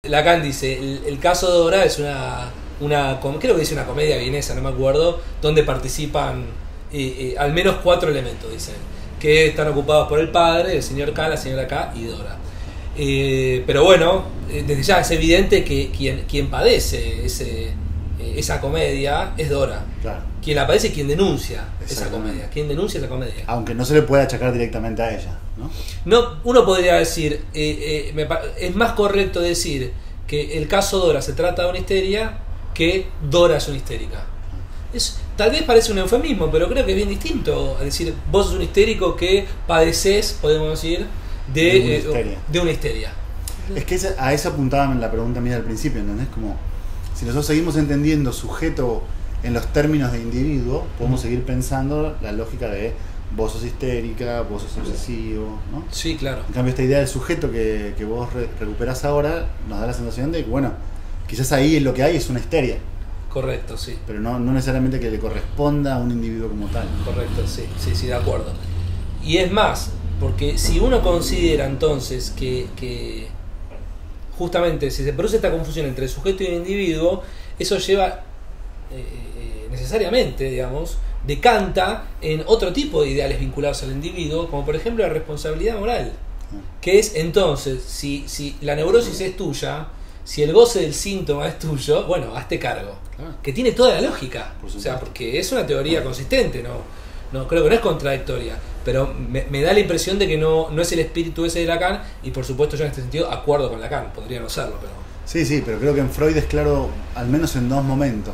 Lacan dice, el caso de Dora es creo que dice una comedia vienesa, no me acuerdo, donde participan al menos 4 elementos, dicen, que están ocupados por el padre, el señor K, la señora K y Dora. Pero bueno, desde ya es evidente que quien padece esa comedia es Dora. Claro. Quien la padece es quien denuncia esa comedia. Quien denuncia esa comedia. Aunque no se le puede achacar directamente a ella, ¿no? No, uno podría decir, es más correcto decir que el caso Dora se trata de una histeria que Dora es una histérica. Tal vez parece un eufemismo, pero creo que es bien distinto a decir vos sos un histérico que padeces, podemos decir, de una histeria. Es que a eso apuntaba en la pregunta mía al principio, ¿entendés? Como si nosotros seguimos entendiendo sujeto en los términos de individuo, podemos seguir pensando la lógica de vos sos histérica, vos sos obsesivo, ¿no? Sí, claro. En cambio, esta idea del sujeto que vos recuperás ahora nos da la sensación de que, bueno, quizás ahí lo que hay es una histeria. Correcto, sí. Pero no necesariamente que le corresponda a un individuo como tal. Correcto, sí, de acuerdo. Y es más, porque si uno considera entonces que justamente si se produce esta confusión entre el sujeto y el individuo, eso lleva necesariamente, digamos, decanta en otro tipo de ideales vinculados al individuo, como por ejemplo la responsabilidad moral, que es entonces, si la neurosis es tuya, si el goce del síntoma es tuyo, bueno, hazte cargo. Claro. Que tiene toda la lógica, o sea, porque es una teoría consistente, no creo que no es contradictoria, pero me da la impresión de que no es el espíritu ese de Lacan, y por supuesto yo en este sentido acuerdo con Lacan, podría no serlo, pero... Sí, pero creo que en Freud es claro, al menos en 2 momentos,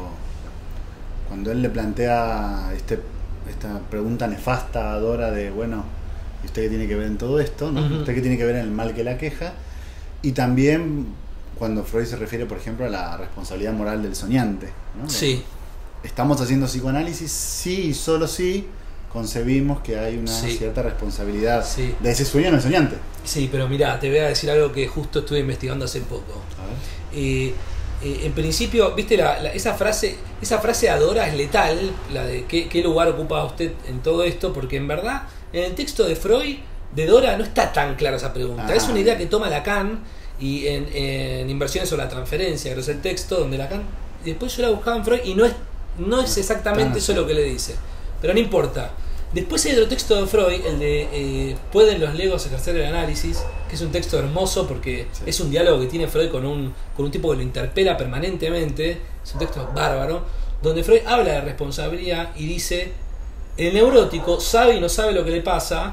cuando él le plantea esta pregunta nefasta a Dora de, bueno, ¿y usted qué tiene que ver en todo esto? ¿No? ¿Usted qué tiene que ver en el mal que la queja? Y también cuando Freud se refiere, por ejemplo, a la responsabilidad moral del soñante, ¿no? Sí. Estamos haciendo psicoanálisis sí y solo sí concebimos que hay una cierta responsabilidad de ese sueño en el soñante. Sí, pero mirá, te voy a decir algo que justo estuve investigando hace poco. A ver. En principio, viste esa frase Adora es letal, la de qué lugar ocupa usted en todo esto, porque en verdad en el texto de Freud de Dora no está tan clara esa pregunta. Es una idea que toma Lacan y en Inversiones sobre la transferencia, que es el texto donde Lacan, y después yo la buscaba en Freud y no es exactamente eso lo que le dice, pero no importa. Después hay otro texto de Freud, el de ¿pueden los legos ejercer el análisis? Que es un texto hermoso porque es un diálogo que tiene Freud con un tipo que lo interpela permanentemente. Es un texto bárbaro, donde Freud habla de responsabilidad y dice: el neurótico sabe y no sabe lo que le pasa,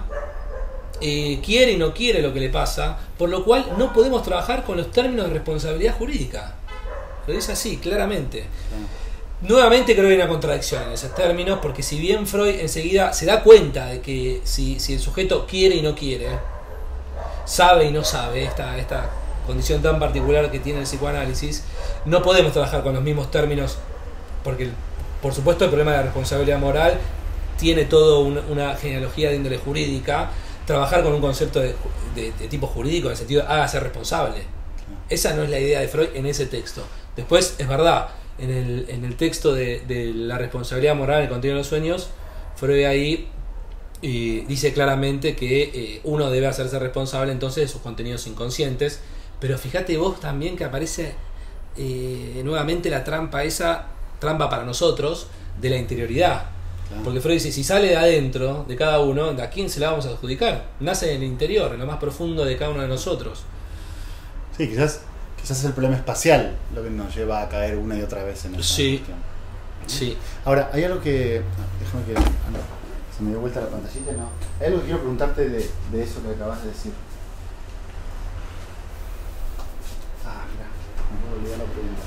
quiere y no quiere lo que le pasa, por lo cual no podemos trabajar con los términos de responsabilidad jurídica. Lo dice así, claramente. Nuevamente creo que hay una contradicción en esos términos, porque si bien Freud enseguida se da cuenta de que si el sujeto quiere y no quiere, sabe y no sabe, esta condición tan particular que tiene el psicoanálisis, no podemos trabajar con los mismos términos, porque por supuesto el problema de la responsabilidad moral tiene toda una genealogía de índole jurídica. Trabajar con un concepto de tipo jurídico, en el sentido de hágase responsable, esa no es la idea de Freud en ese texto. Después, es verdad, en el texto de la responsabilidad moral en el contenido de los sueños, Freud ahí dice claramente que uno debe hacerse responsable entonces de sus contenidos inconscientes, pero fíjate vos también que aparece nuevamente la trampa para nosotros de la interioridad. Claro. Porque Freud dice, si sale de adentro de cada uno, ¿a quién se la vamos a adjudicar? Nace en el interior, en lo más profundo de cada uno de nosotros. Sí, quizás es el problema espacial lo que nos lleva a caer una y otra vez en esa cuestión. Sí. Ahora, hay algo que... Déjame que... se me dio vuelta la pantallita, ¿no? Hay algo que quiero preguntarte de eso que acabas de decir. Mira, me puedo olvidar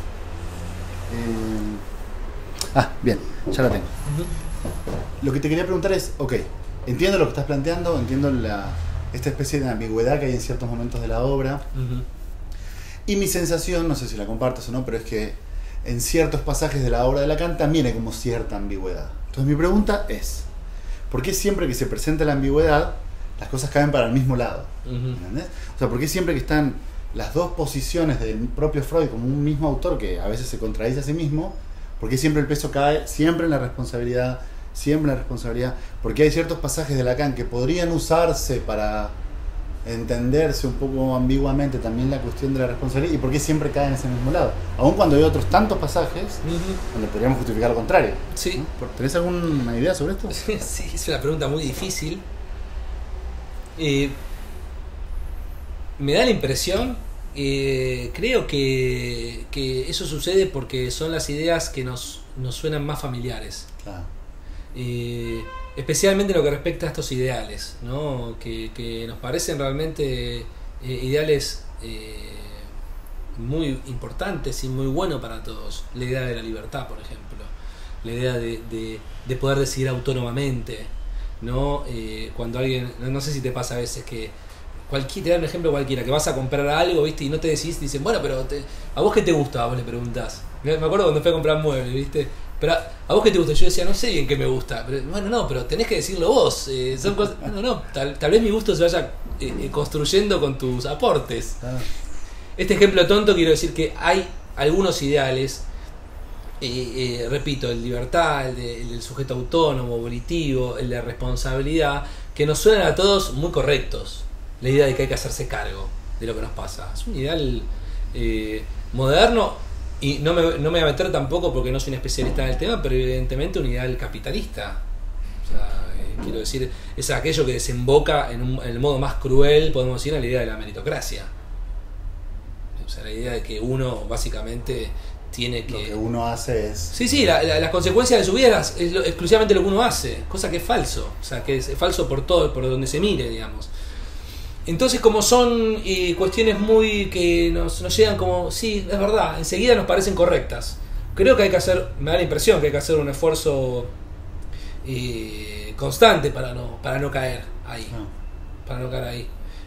la pregunta. Bien, ya la tengo. Lo que te quería preguntar es, entiendo lo que estás planteando, entiendo esta especie de ambigüedad que hay en ciertos momentos de la obra, y mi sensación, no sé si la compartes o no, pero es que en ciertos pasajes de la obra de Lacan también hay como cierta ambigüedad. Entonces mi pregunta es, ¿por qué siempre que se presenta la ambigüedad las cosas caen para el mismo lado? ¿Entendés? O sea, ¿por qué siempre que están las dos posiciones del propio Freud como un mismo autor que a veces se contradice a sí mismo, ¿por qué siempre el peso cae siempre en la responsabilidad? Siempre en la responsabilidad. Porque hay ciertos pasajes de Lacan que podrían usarse para entenderse un poco ambiguamente también la cuestión de la responsabilidad y por qué siempre cae en ese mismo lado. Aun cuando hay otros tantos pasajes donde podríamos justificar lo contrario. Sí. ¿No? ¿Tenés alguna idea sobre esto? Sí, es una pregunta muy difícil. Me da la impresión, creo que eso sucede porque son las ideas que nos suenan más familiares. Claro. Especialmente en lo que respecta a estos ideales, ¿no? Que nos parecen realmente ideales muy importantes y muy buenos para todos. La idea de la libertad, por ejemplo, la idea de poder decidir autónomamente, ¿no? Cuando alguien, no sé si te pasa a veces que te dan un ejemplo cualquiera, que vas a comprar algo, ¿viste? Y no te decís, dicen, bueno, pero ¿a vos qué te gusta? Vos le preguntás. Me acuerdo cuando fui a comprar muebles, ¿viste? Pero ¿a vos qué te gusta? Yo decía, no sé bien qué me gusta. Pero, bueno, no, pero tenés que decirlo vos. Son cosas, no, tal vez mi gusto se vaya construyendo con tus aportes. Este ejemplo tonto quiero decir que hay algunos ideales, repito, el libertad, el del sujeto autónomo, volitivo, el de responsabilidad, que nos suenan a todos muy correctos. La idea de que hay que hacerse cargo de lo que nos pasa. Es un ideal moderno. Y no me voy a meter tampoco porque no soy un especialista en el tema, pero evidentemente un ideal capitalista. O sea, quiero decir, es aquello que desemboca en el modo más cruel, podemos decir, en la idea de la meritocracia. O sea, la idea de que uno básicamente tiene que... Lo que uno hace es... Sí, las consecuencias de su vida es exclusivamente lo que uno hace, cosa que es falso. O sea, que es falso por todo, por donde se mire, digamos. Entonces, como son cuestiones muy que nos llegan como, sí, es verdad, enseguida nos parecen correctas. Creo que hay que hacer, me da la impresión que hay que hacer un esfuerzo constante para no caer ahí. Para no caer ahí.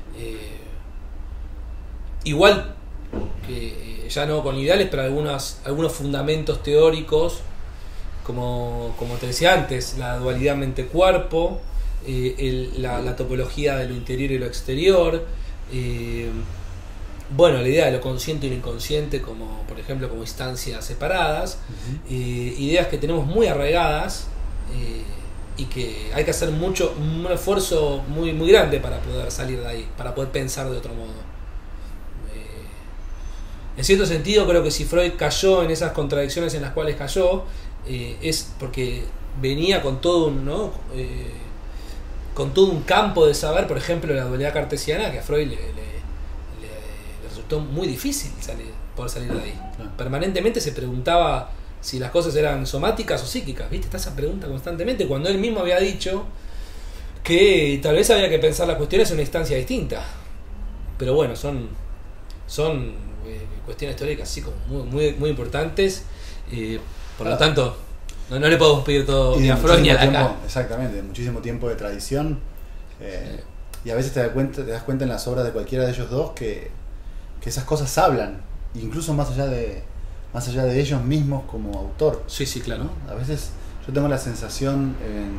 Igual que ya no con ideales, pero algunos fundamentos teóricos, como te decía antes, la dualidad mente-cuerpo, la topología de lo interior y lo exterior, bueno, la idea de lo consciente y lo inconsciente como, por ejemplo, como instancias separadas, ideas que tenemos muy arraigadas y que hay que hacer un esfuerzo muy, muy grande para poder salir de ahí, para poder pensar de otro modo. En cierto sentido, creo que si Freud cayó en esas contradicciones en las cuales cayó, es porque venía con todo con todo un campo de saber, por ejemplo, la dualidad cartesiana, que a Freud le resultó muy difícil poder salir de ahí. Permanentemente se preguntaba si las cosas eran somáticas o psíquicas, ¿viste? Está esa pregunta constantemente, cuando él mismo había dicho que tal vez había que pensar las cuestiones en una instancia distinta. Pero bueno, son cuestiones teóricas así como muy, muy, muy importantes. Por lo tanto... No le podemos pedir todo ni a Freud ni a Lacan. Exactamente, de muchísimo tiempo de tradición. Y a veces te das cuenta en las obras de cualquiera de ellos dos que esas cosas hablan, incluso más allá de ellos mismos como autor. Sí, claro. ¿No? A veces yo tengo la sensación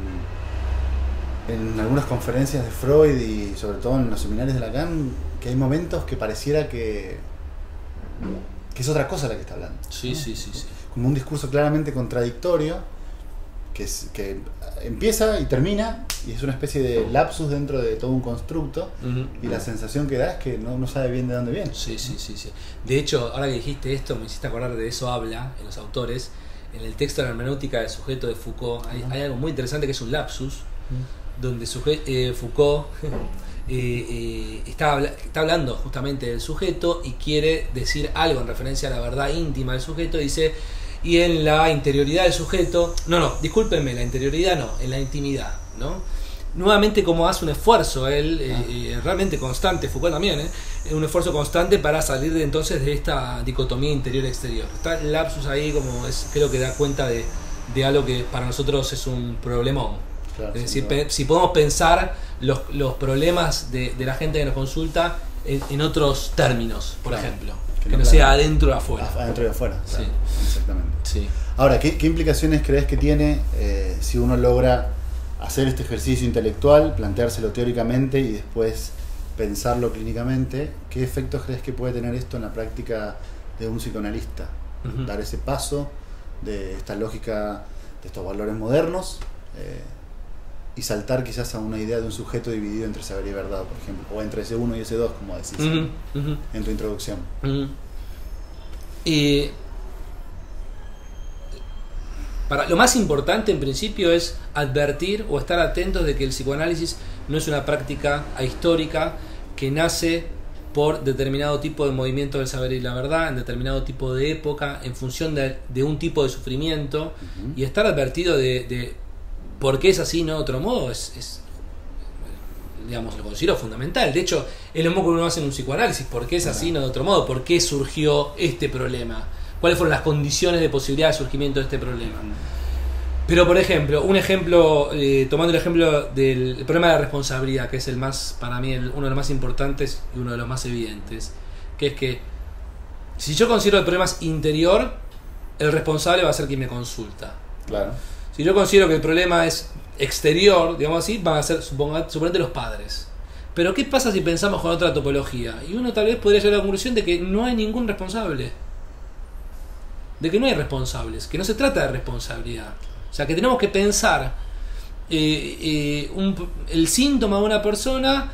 en algunas conferencias de Freud y sobre todo en los seminarios de Lacan que hay momentos que pareciera que es otra cosa la que está hablando. Sí, ¿no? sí. Como un discurso claramente contradictorio que empieza y termina y es una especie de lapsus dentro de todo un constructo. Y la sensación que da es que no sabe bien de dónde viene. Sí. De hecho, ahora que dijiste esto, me hiciste acordar de eso habla en los autores. En el texto de la hermenéutica del sujeto de Foucault hay algo muy interesante que es un lapsus, donde Foucault está hablando justamente del sujeto y quiere decir algo en referencia a la verdad íntima del sujeto. Dice, y en la interioridad del sujeto, discúlpenme, la interioridad no, en la intimidad, ¿no? Nuevamente como hace un esfuerzo él, realmente constante, Foucault también, un esfuerzo constante para salir entonces de esta dicotomía interior-exterior. Está el lapsus ahí como creo que da cuenta de algo que para nosotros es un problemón. Claro, es decir, si podemos pensar los problemas de la gente que nos consulta en otros términos, por ejemplo. Que no sea adentro o afuera. Adentro y afuera, claro, sí. Exactamente. Sí. Ahora, ¿qué implicaciones crees que tiene si uno logra hacer este ejercicio intelectual, planteárselo teóricamente y después pensarlo clínicamente? ¿Qué efectos crees que puede tener esto en la práctica de un psicoanalista? Dar ese paso de esta lógica, de estos valores modernos, y saltar quizás a una idea de un sujeto dividido entre saber y verdad, por ejemplo, o entre ese 1 y ese 2, como decís en tu introducción. Lo más importante en principio es advertir o estar atentos de que el psicoanálisis no es una práctica ahistórica que nace por determinado tipo de movimiento del saber y la verdad, en determinado tipo de época, en función de un tipo de sufrimiento, y estar advertido de por qué es así, no de otro modo, digamos, lo considero fundamental. De hecho, es lo mismo que uno hace en un psicoanálisis: por qué es así, no de otro modo, por qué surgió este problema, cuáles fueron las condiciones de posibilidad de surgimiento de este problema. Pero, por ejemplo, tomando el ejemplo del problema de la responsabilidad, que es el más, para mí, uno de los más importantes y uno de los más evidentes, que es que si yo considero el problema es interior, el responsable va a ser quien me consulta. Claro. Si yo considero que el problema es exterior, digamos así, van a ser, suponete, los padres. Pero ¿qué pasa si pensamos con otra topología? Y uno tal vez podría llegar a la conclusión de que no hay ningún responsable. De que no hay responsables, que no se trata de responsabilidad. O sea, que tenemos que pensar el síntoma de una persona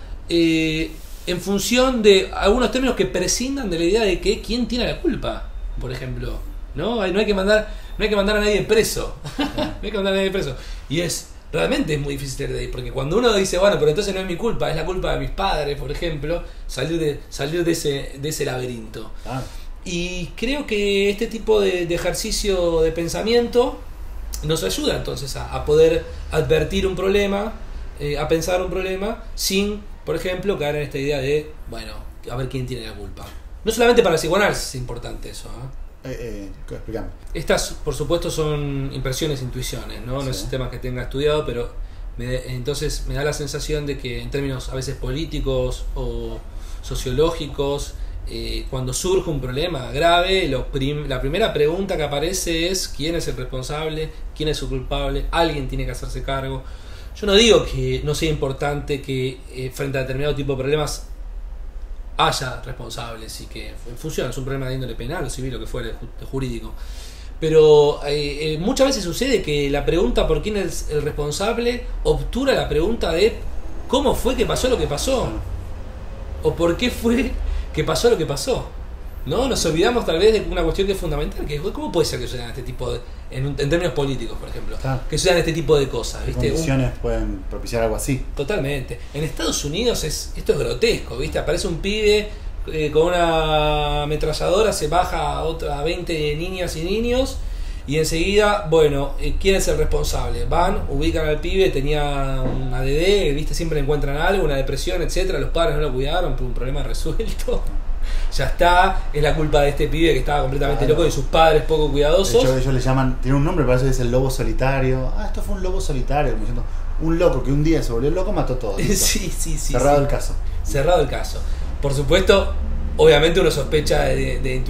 en función de algunos términos que prescindan de la idea de que quién tiene la culpa, por ejemplo. No hay que mandar a nadie preso. No hay que mandar a nadie preso. Y realmente es muy difícil de ahí, porque cuando uno dice, bueno, pero entonces no es mi culpa, es la culpa de mis padres, por ejemplo, salir de ese laberinto. Y creo que este tipo de ejercicio de pensamiento nos ayuda entonces a poder advertir un problema, a pensar un problema, sin, por ejemplo, caer en esta idea de, bueno, a ver quién tiene la culpa. No solamente para el psicoanálisis es importante eso. Explícame. Estas, por supuesto, son impresiones, intuiciones, ¿no? No es un tema que tenga estudiado, pero entonces me da la sensación de que en términos a veces políticos o sociológicos, cuando surge un problema grave, la primera pregunta que aparece es ¿quién es el responsable? ¿Quién es el culpable? Alguien tiene que hacerse cargo. Yo no digo que no sea importante que frente a determinado tipo de problemas haya responsables y que funcione, es un problema de índole penal o civil o que fuera jurídico. Pero muchas veces sucede que la pregunta por quién es el responsable obtura la pregunta de ¿cómo fue que pasó lo que pasó? ¿O por qué fue que pasó lo que pasó? ¿No? Nos olvidamos tal vez de una cuestión que es fundamental, que es ¿cómo puede ser que sucedan este tipo de, en términos políticos, por ejemplo, que sucedan este tipo de cosas? ¿Viste? ¿Qué condiciones pueden propiciar algo así? Totalmente. En Estados Unidos esto es grotesco, ¿viste? Aparece un pibe con una ametralladora, se baja a 20 niñas y niños y enseguida, bueno, ¿quién es el responsable? Van, ubican al pibe, tenía un ADD, ¿viste? Siempre encuentran algo, una depresión, etcétera. Los padres no lo cuidaron, un problema resuelto. Ya está, es la culpa de este pibe que estaba completamente loco y sus padres poco cuidadosos. De hecho, ellos le llaman, tiene un nombre, parece que es el lobo solitario. Esto fue un lobo solitario, como diciendo, un loco que un día se volvió loco, mató todo. Sí. Cerrado el caso. Cerrado el caso. Por supuesto, obviamente uno sospecha de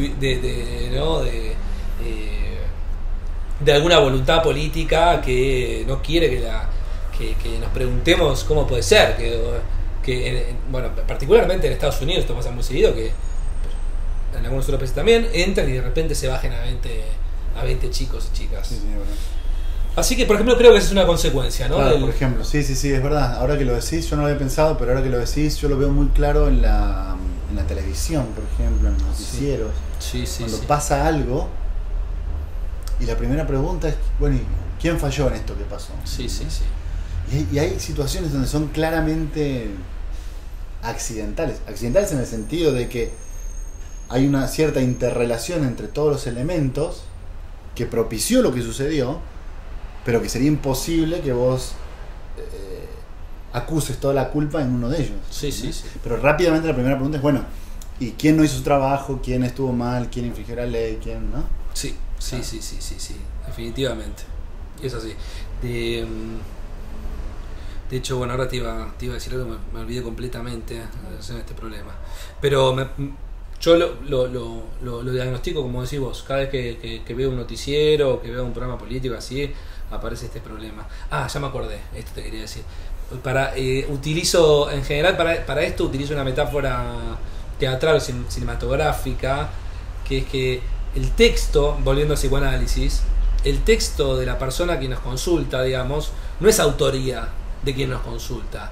alguna voluntad política que no quiere que nos preguntemos cómo puede ser, bueno, particularmente en Estados Unidos esto pasa muy seguido, que en algunos otros países también entran y de repente se bajen a 20 chicos y chicas. Sí, bueno. Así que, por ejemplo, creo que esa es una consecuencia, ¿no? Claro, por ejemplo, sí, es verdad. Ahora que lo decís, yo no lo había pensado, pero ahora que lo decís, yo lo veo muy claro en la televisión, por ejemplo, en los noticieros. Sí, cuando pasa algo y la primera pregunta es, bueno, ¿y quién falló en esto que pasó? Sí. Y hay situaciones donde son claramente accidentales en el sentido de que hay una cierta interrelación entre todos los elementos que propició lo que sucedió, pero que sería imposible que vos acuses toda la culpa en uno de ellos. Sí. Pero rápidamente la primera pregunta es, bueno, ¿y quién no hizo su trabajo? ¿Quién estuvo mal? ¿Quién infringió la ley? ¿Quién no? Sí, definitivamente. Es así. De hecho, bueno, ahora te iba a decir algo, me olvidé completamente en este problema. Pero yo lo diagnostico, como decís vos, cada vez que veo un noticiero o que veo un programa político así, aparece este problema. Ya me acordé, esto te quería decir. Utilizo, en general, para esto utilizo una metáfora teatral o cinematográfica, que es que el texto, volviendo al psicoanálisis, el texto de la persona que nos consulta, digamos, no es autoría de quien nos consulta.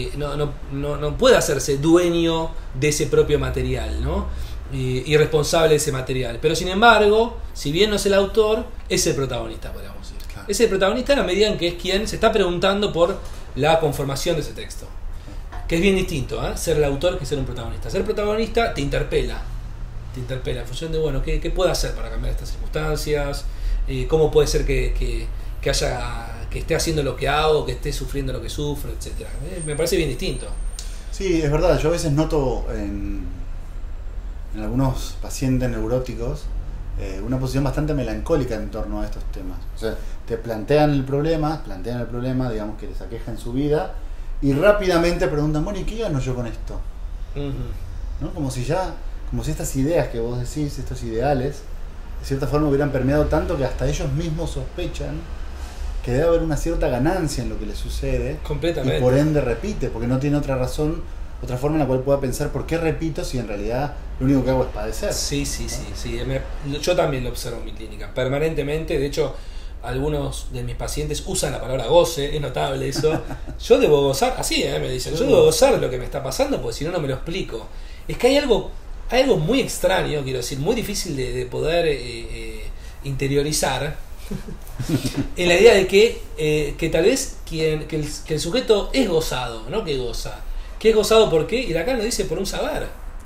No puede hacerse dueño de ese propio material, ¿no? Y responsable de ese material. Pero sin embargo, si bien no es el autor, es el protagonista, podríamos decir. Claro. Es el protagonista en la medida en que es quien se está preguntando por la conformación de ese texto. Que es bien distinto, ser el autor que ser un protagonista. Ser protagonista te interpela en función de, bueno, ¿qué puedo hacer para cambiar estas circunstancias? ¿Cómo puede ser que esté haciendo lo que hago, que esté sufriendo lo que sufro, etcétera? Me parece bien distinto. Sí, es verdad. Yo a veces noto en algunos pacientes neuróticos una posición bastante melancólica en torno a estos temas. O sea, te plantean el problema, digamos, que les aqueja en su vida, y rápidamente preguntan, bueno, ¿y qué gano yo con esto? ¿No? Como si estas ideas que vos decís, estos ideales, de cierta forma hubieran permeado tanto que hasta ellos mismos sospechan que debe haber una cierta ganancia en lo que les sucede. Completamente. Y por ende repite, porque no tiene otra razón, otra forma en la cual pueda pensar por qué repito si en realidad lo único que hago es padecer. Sí. Yo también lo observo en mi clínica, permanentemente. De hecho, algunos de mis pacientes usan la palabra goce, es notable eso. Yo debo gozar, así me dicen, yo debo gozar de lo que me está pasando, porque si no, no me lo explico. Es que hay algo muy extraño, quiero decir, muy difícil de poder interiorizar, en la idea de que tal vez que el sujeto es gozado, no que goza. ¿Qué es gozado por qué? Y Lacan lo dice por un saber.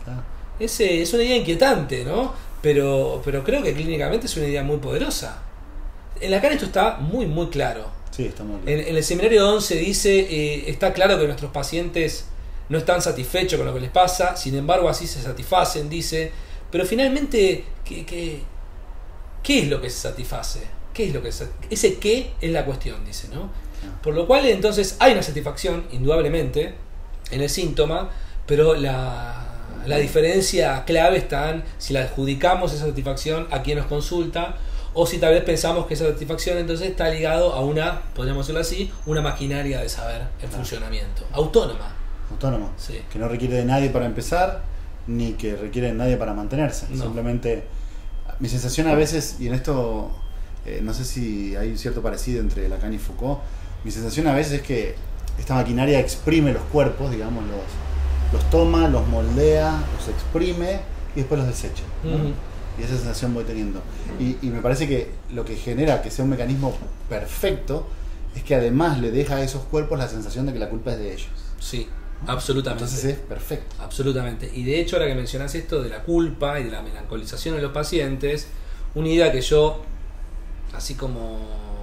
Es una idea inquietante, ¿no? Pero creo que clínicamente es una idea muy poderosa. En Lacan esto está muy, muy claro. Sí, está muy claro. En el seminario 11 dice, está claro que nuestros pacientes no están satisfechos con lo que les pasa, sin embargo así se satisfacen, dice, pero finalmente, ¿qué es lo que se satisface? ¿Qué es lo que ese qué es la cuestión, dice, ¿no? Por lo cual entonces hay una satisfacción, indudablemente, en el síntoma, pero la diferencia clave está en si la adjudicamos esa satisfacción a quien nos consulta, o si tal vez pensamos que esa satisfacción entonces está ligado a podríamos decirlo así, una maquinaria de saber en funcionamiento, autónoma. Sí. Que no requiere de nadie para empezar, ni que requiere de nadie para mantenerse. No. Simplemente, mi sensación a veces, y en esto no sé si hay un cierto parecido entre Lacan y Foucault, mi sensación a veces es que esta maquinaria exprime los cuerpos, digamos, los toma, los moldea, los exprime y después los desecha, ¿no? Y esa sensación voy teniendo. Y me parece que lo que genera que sea un mecanismo perfecto es que además le deja a esos cuerpos la sensación de que la culpa es de ellos. Sí. Absolutamente. Entonces es perfecto. Absolutamente. Y de hecho, ahora que mencionás esto de la culpa y de la melancolización de los pacientes, una idea que yo, así como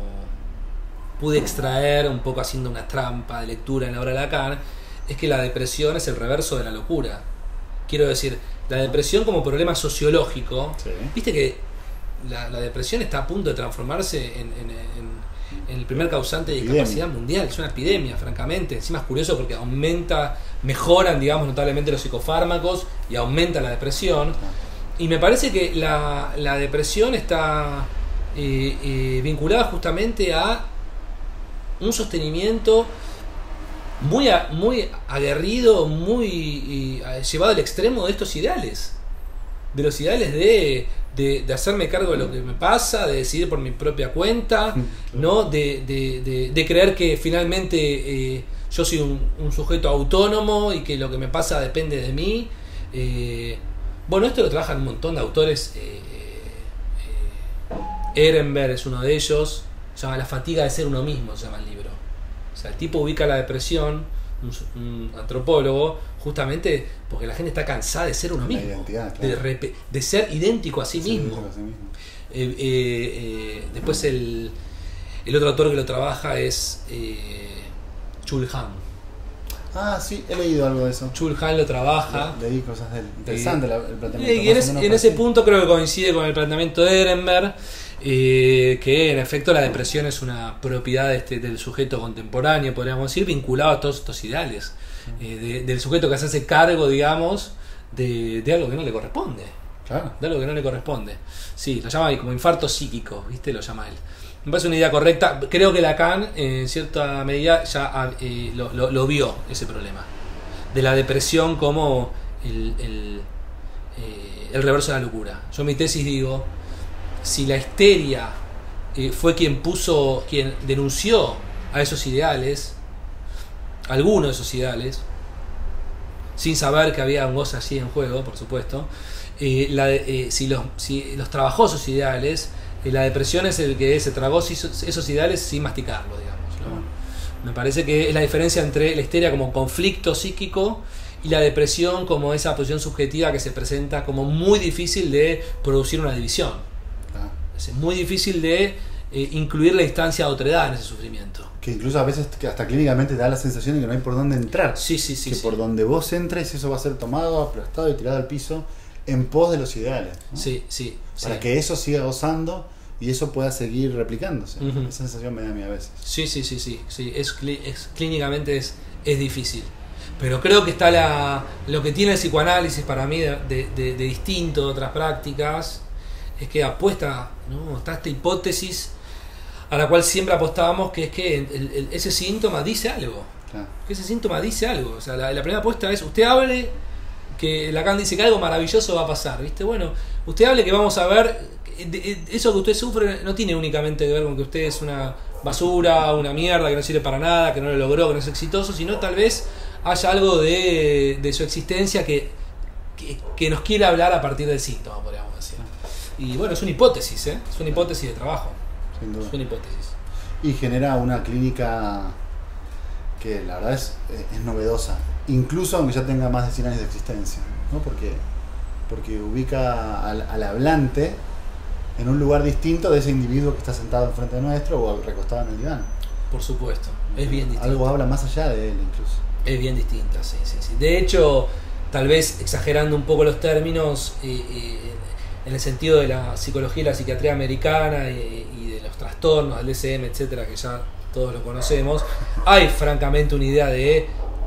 pude extraer un poco haciendo una trampa de lectura en la obra de Lacan, es que la depresión es el reverso de la locura. Quiero decir, la depresión como problema sociológico, sí. Viste que la depresión está a punto de transformarse en el primer causante de discapacidad mundial. Es una epidemia, francamente. Encima es curioso porque mejoran, digamos, notablemente los psicofármacos y aumenta la depresión. Y me parece que la depresión está vinculada justamente a un sostenimiento muy aguerrido, muy llevado al extremo de estos ideales. De los ideales de hacerme cargo de lo que me pasa, de decidir por mi propia cuenta, ¿no? De creer que finalmente yo soy un sujeto autónomo y que lo que me pasa depende de mí. Bueno, esto lo trabajan un montón de autores. Ehrenberg es uno de ellos. Se llama La fatiga de ser uno mismo, se llama el libro. O sea, el tipo ubica la depresión, un antropólogo, justamente porque la gente está cansada de ser uno mismo, identidad, claro. de ser idéntico a sí mismo. Después el otro autor que lo trabaja es Chul Han. Sí, he leído algo de eso. Chul Han lo trabaja. Leí cosas de él. Interesante el planteamiento. Y en ese punto creo que coincide con el planteamiento de Ehrenberg, que en efecto la depresión es una propiedad del sujeto contemporáneo, podríamos decir, vinculado a todos estos ideales, del sujeto que se hace cargo, digamos, de algo que no le corresponde. Claro. De algo que no le corresponde. Sí, lo llama como infarto psíquico, ¿viste? Lo llama él. Me parece una idea correcta. Creo que Lacan, en cierta medida, ya lo vio, ese problema. De la depresión como el reverso de la locura. Yo en mi tesis digo, si la histeria fue quien denunció a esos ideales, alguno de esos ideales, sin saber que había un goce allí en juego, por supuesto. Si los trabajó esos ideales, la depresión es el que se tragó esos ideales sin masticarlo, digamos, ¿no? Me parece que es la diferencia entre la histeria como conflicto psíquico y la depresión como esa posición subjetiva que se presenta como muy difícil de producir una división. Es muy difícil de incluir la instancia de otredad en ese sufrimiento. Que incluso a veces hasta clínicamente te da la sensación de que no hay por dónde entrar. Sí, que por donde vos entres eso va a ser tomado, aplastado y tirado al piso en pos de los ideales, ¿no? Sí. Para que eso siga gozando y eso pueda seguir replicándose. Esa sensación me da a mí a veces. Sí. Clínicamente es difícil. Pero creo que está lo que tiene el psicoanálisis para mí de distinto de otras prácticas, es que apuesta, ¿no? Está esta hipótesis a la cual siempre apostábamos, que es que ese síntoma dice algo. Claro. Que ese síntoma dice algo. O sea, la primera apuesta es, usted hable, que Lacan dice que algo maravilloso va a pasar, ¿viste? Bueno, usted hable que vamos a ver, eso que usted sufre no tiene únicamente que ver con que usted es una basura, una mierda, que no sirve para nada, que no lo logró, que no es exitoso, sino tal vez haya algo de su existencia que nos quiere hablar a partir del síntoma, podríamos decir. Y bueno, es una hipótesis, es una hipótesis de trabajo. Sin duda. Es una hipótesis. Y genera una clínica que la verdad es novedosa, incluso aunque ya tenga más de 100 años de existencia, ¿no? Porque ubica al hablante en un lugar distinto de ese individuo que está sentado enfrente de nuestro o recostado en el diván. Por supuesto, es bien distinto. Algo habla más allá de él incluso. Es bien distinta, sí. De hecho, tal vez exagerando un poco los términos, en el sentido de la psicología y la psiquiatría americana y de los trastornos, del DSM, etcétera, que ya todos lo conocemos, hay francamente una idea de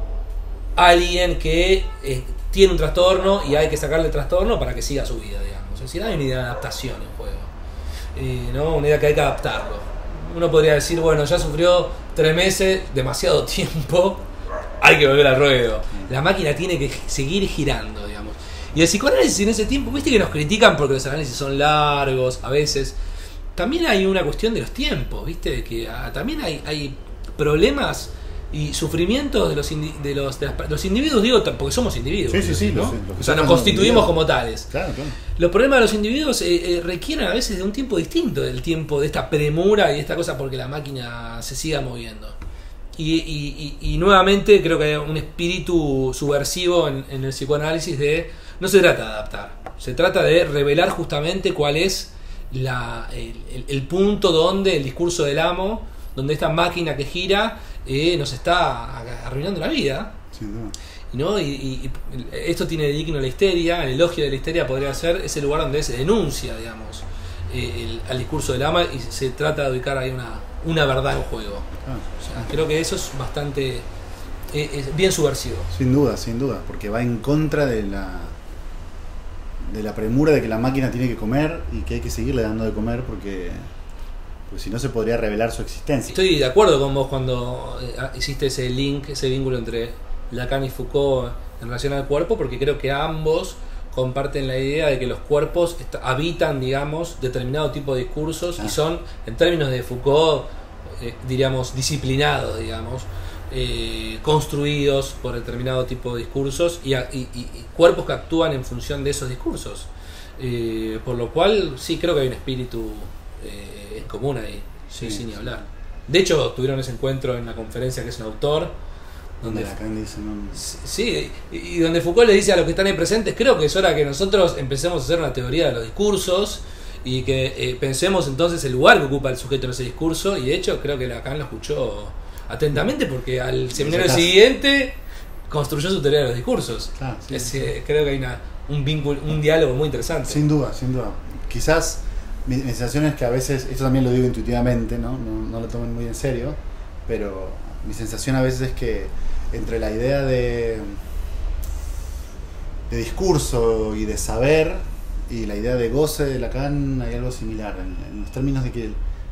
alguien que tiene un trastorno y hay que sacarle el trastorno para que siga su vida, digamos. Es decir, hay una idea de adaptación en juego, ¿no? Una idea que hay que adaptarlo. Uno podría decir, bueno, ya sufrió 3 meses, demasiado tiempo, hay que volver al ruedo. La máquina tiene que seguir girando, digamos. Y el psicoanálisis en ese tiempo, viste que nos critican porque los análisis son largos, a veces. También hay una cuestión de los tiempos, viste, que también hay problemas y sufrimientos de los individuos, digo, porque somos individuos. Sí, ¿no? Lo o sea, nos constituimos como tales. Claro. Los problemas de los individuos requieren a veces de un tiempo distinto del tiempo de esta premura y esta cosa porque la máquina se siga moviendo. Y nuevamente creo que hay un espíritu subversivo en el psicoanálisis de no se trata de adaptar, se trata de revelar justamente cuál es el punto donde el discurso del amo, donde esta máquina que gira nos está arruinando la vida. Sí, no. ¿No? Y esto tiene de digno la histeria. El elogio de la histeria podría ser ese lugar donde se denuncia, digamos, al discurso del ama y se trata de ubicar ahí una verdad en juego. O sea, creo que eso es bastante bien subversivo. Sin duda, porque va en contra de la premura de que la máquina tiene que comer y que hay que seguirle dando de comer porque si no se podría revelar su existencia. Estoy de acuerdo con vos cuando hiciste ese link, ese vínculo entre Lacan y Foucault en relación al cuerpo, porque creo que ambos comparten la idea de que los cuerpos habitan, digamos, determinado tipo de discursos y son, en términos de Foucault, diríamos, disciplinados, digamos, construidos por determinado tipo de discursos y cuerpos que actúan en función de esos discursos. Por lo cual, sí, creo que hay un espíritu en común ahí, sin ni hablar. De hecho, tuvieron ese encuentro en la conferencia que es un autor, donde Lacan dice, ¿no? Sí, y donde Foucault le dice a los que están ahí presentes, creo que es hora que nosotros empecemos a hacer una teoría de los discursos y que pensemos entonces el lugar que ocupa el sujeto en ese discurso, y de hecho creo que Lacan lo escuchó atentamente porque al seminario siguiente construyó su teoría de los discursos. Claro, sí. Creo que hay un vínculo, un diálogo muy interesante. Sin duda. Quizás mi sensación es que a veces, esto también lo digo intuitivamente, no lo tomen muy en serio, pero mi sensación a veces es que entre la idea de discurso y de saber y la idea de goce de Lacan hay algo similar en los términos de que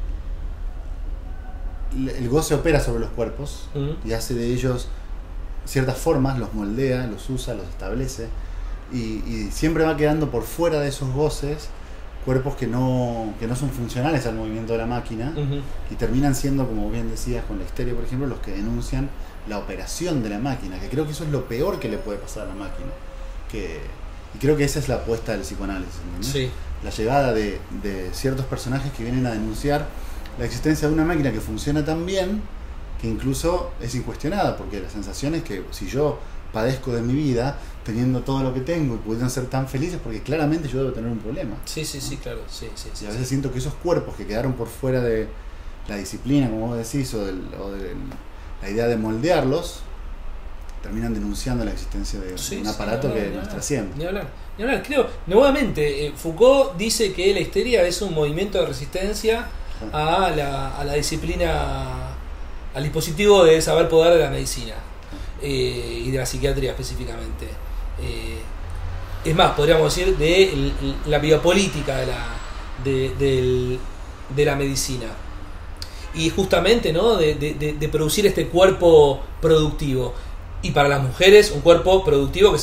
el goce opera sobre los cuerpos y hace de ellos ciertas formas, los moldea, los usa, los establece y siempre va quedando por fuera de esos goces cuerpos que no son funcionales al movimiento de la máquina, y terminan siendo, como bien decías con la histeria, por ejemplo, los que denuncian la operación de la máquina, que creo que eso es lo peor que le puede pasar a la máquina. Y creo que esa es la apuesta del psicoanálisis, ¿entendés? Sí. La llegada de ciertos personajes que vienen a denunciar la existencia de una máquina que funciona tan bien que incluso es incuestionada, porque la sensación es que si yo padezco de mi vida teniendo todo lo que tengo y pudiendo ser tan felices, porque claramente yo debo tener un problema. Sí, claro. Sí, y a veces siento que esos cuerpos que quedaron por fuera de la disciplina, como vos decís, o de la idea de moldearlos, terminan denunciando la existencia de un aparato que nos trasciende. Ni hablar. Creo, nuevamente, Foucault dice que la histeria es un movimiento de resistencia a la disciplina, al dispositivo de saber poder de la medicina y de la psiquiatría específicamente. Es más, podríamos decir, de la biopolítica de la medicina. Y justamente, ¿no?, de producir este cuerpo productivo. Y para las mujeres, un cuerpo productivo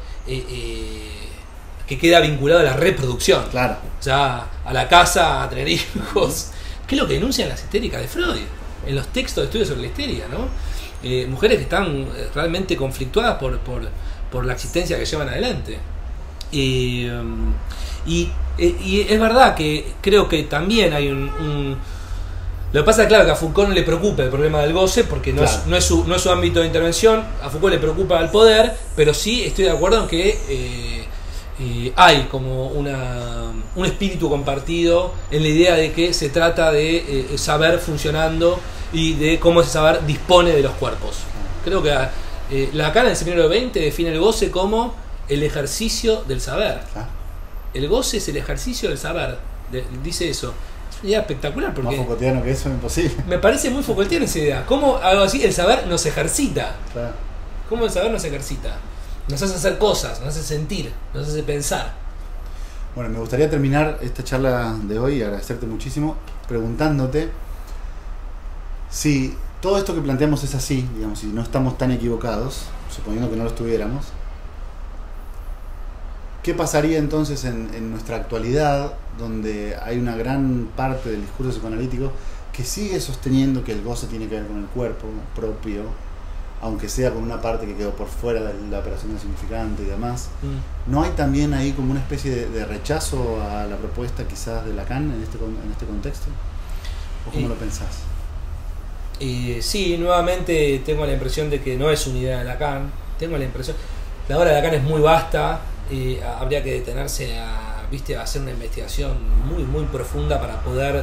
que queda vinculado a la reproducción. Claro. O sea, a la casa, a tener hijos. ¿Qué es lo que denuncian las histéricas de Freud? En los textos de estudios sobre la histeria, ¿no? Mujeres que están realmente conflictuadas por la existencia que llevan adelante. Y es verdad que creo que también hay lo que pasa es, claro, que a Foucault no le preocupa el problema del goce, porque no es su ámbito de intervención. A Foucault le preocupa el poder, pero sí estoy de acuerdo en que hay como un espíritu compartido en la idea de que se trata de saber funcionando y de cómo ese saber dispone de los cuerpos. Creo que Lacan en el Seminario 20 define el goce como el ejercicio del saber. El goce es el ejercicio del saber, dice eso. Es una idea espectacular, porque más Foucaultiano que eso es imposible. Me parece muy Foucaultiana esa idea. ¿Cómo algo así? El saber nos ejercita. Claro. ¿Cómo el saber nos ejercita? Nos hace hacer cosas, nos hace sentir, nos hace pensar. Bueno, me gustaría terminar esta charla de hoy y agradecerte muchísimo preguntándote si todo esto que planteamos es así, digamos, si no estamos tan equivocados, suponiendo que no lo estuviéramos, ¿qué pasaría entonces en nuestra actualidad, donde hay una gran parte del discurso psicoanalítico que sigue sosteniendo que el goce tiene que ver con el cuerpo propio, aunque sea con una parte que quedó por fuera de la operación del significante y demás? ¿No hay también ahí como una especie de rechazo a la propuesta quizás de Lacan en este contexto? ¿O cómo lo pensás? Sí, nuevamente tengo la impresión de que no es una idea de Lacan. Tengo la impresión, la obra de Lacan es muy vasta. Habría que detenerse a hacer una investigación muy muy profunda para poder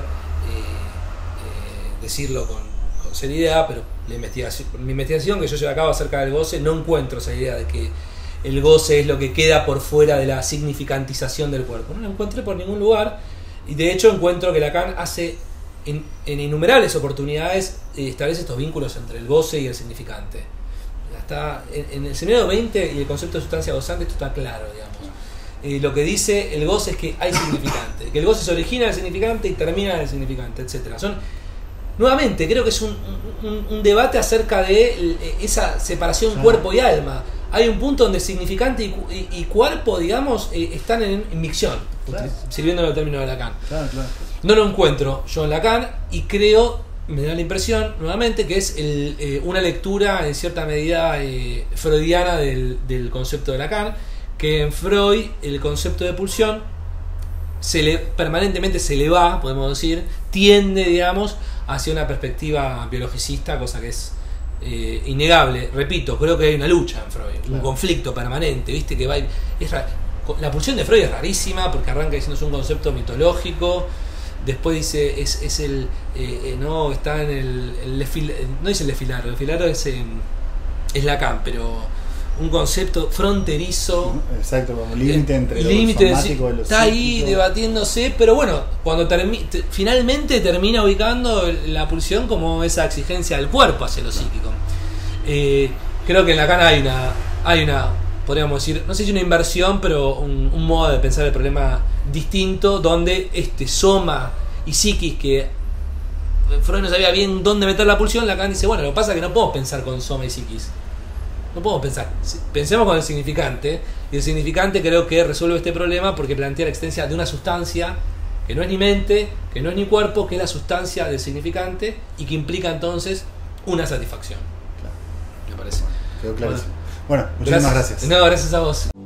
decirlo con seriedad, pero la investigación que yo llevo a cabo acerca del goce, no encuentro esa idea de que el goce es lo que queda por fuera de la significantización del cuerpo. No lo encontré por ningún lugar, y de hecho encuentro que Lacan hace en innumerables oportunidades establece estos vínculos entre el goce y el significante. Hasta en el Seminario 20 y el concepto de sustancia gozante esto está claro, digamos. Lo que dice el goce es que hay significante, que el goce se origina del significante y termina en el significante, etc. Nuevamente, creo que es un debate acerca de esa separación cuerpo y alma. Hay un punto donde significante y cuerpo, digamos, están en micción, sirviendo el término de Lacan. Claro. No lo encuentro yo en Lacan, y creo, me da la impresión, nuevamente, que es una lectura en cierta medida freudiana del concepto de Lacan, que en Freud el concepto de pulsión permanentemente se le va, podemos decir, tiende, digamos, hacia una perspectiva biologicista, cosa que es innegable. Repito, creo que hay una lucha en Freud, un conflicto permanente, ¿viste? Que va la pulsión de Freud es rarísima, porque arranca diciendo es un concepto mitológico. Después dice no, está en el no dice el desfilaro es Lacan, pero un concepto fronterizo. Exacto, como límite entre lo somático y lo está ahí debatiéndose, pero bueno, cuando finalmente termina ubicando la pulsión como esa exigencia del cuerpo hacia lo psíquico. Creo que en Lacan hay una, podríamos decir, no sé si una inversión, pero un modo de pensar el problema distinto, donde soma y psiquis, que Freud no sabía bien dónde meter la pulsión, Lacan dice, bueno, lo que pasa es que no podemos pensar con soma y psiquis. No podemos pensar. Pensemos con el significante, y el significante creo que resuelve este problema porque plantea la existencia de una sustancia que no es ni mente, que no es ni cuerpo, que es la sustancia del significante y que implica entonces una satisfacción. Claro. Me parece. Quedó clarísimo. Bueno, muchísimas gracias. No, gracias a vos.